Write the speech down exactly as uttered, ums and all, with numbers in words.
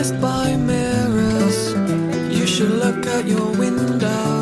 by mirrors. You should look out your window.